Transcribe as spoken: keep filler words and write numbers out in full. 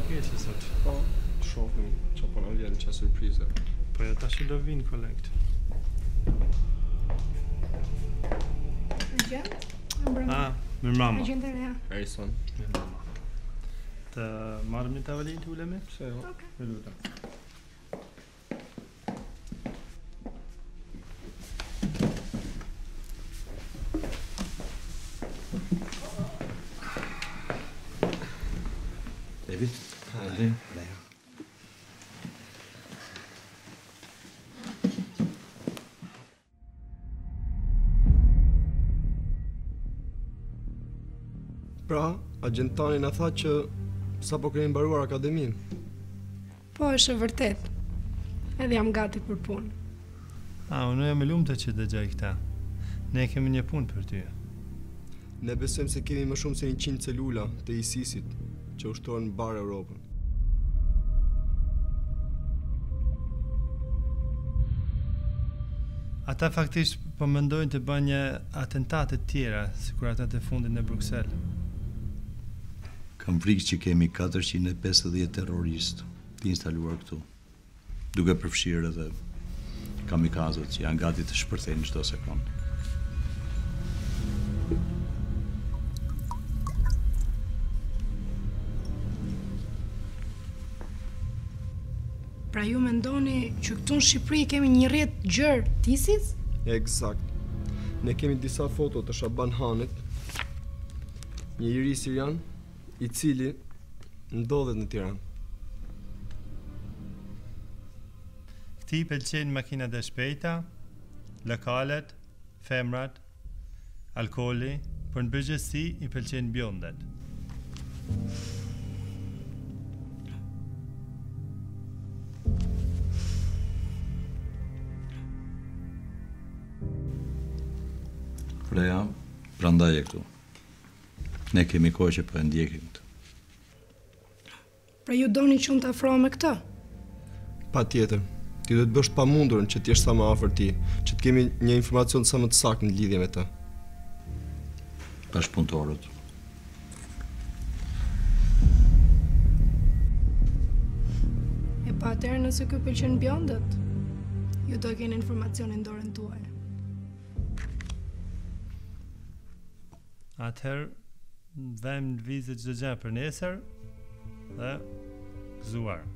pagesë sot. Po, të shohim që po në vjen që surprize. Po jo tash do vinë kolekt. Agent? Ah, mirë mama. Agent e reja. Harrison. Mirë mama. Të marrëm një tavolinë të ulemi? Pse jo? Okej. Me lutem. David? Hadi. Leja. Pra, agentani na tha që sapo keni mbaruar akademinë. Po, është e vërtet. Edhe jam gati për punë. Ah, unë jam e lumtur që dëgjoj këta. Ne kemi një punë për ty. Ne besojmë se kemi më shumë se njëqind celula të I S I S-it që ushtrohen në barë Europën. Ata faktisht po mendojnë të bëjnë një atentate të tjera, sikur ata të fundit në Bruksel. Kam frikë që kemi katërqind e pesëdhjetë terroristë të instaluar këtu, duke përfshirë edhe kamikazët që janë gati të shpërthejnë çdo sekond. Pra ju mendoni që këtu në Shqipëri kemi një rrjet gjërë të ISIS? Eksakt. Ne kemi disa foto të Shaban Hanit, një iri sirian, I cili ndodhet në Tiranë. Këti I pëlqejnë makinat e shpejta, lokalet, femrat, alkooli, por në përgjithësi I pëlqejnë bjondet. Freja, prandaj e këtu. Ne kemi kohë që po e ndjekim këtë. Pra ju doni që unë të afroa me këtë? Pa tjetër, ti do të bësh pamundurën që t'jesh sa më afër ti, që të kemi një informacion sa më të saktë në lidhje me të. Bashkëpunëtorët. E pa atëherë nëse ky pëlqen bjondet, ju do keni informacionin në dorën tuaj. Atëherë, vëmë në vizit çdo gjë për nesër dhe gëzuar.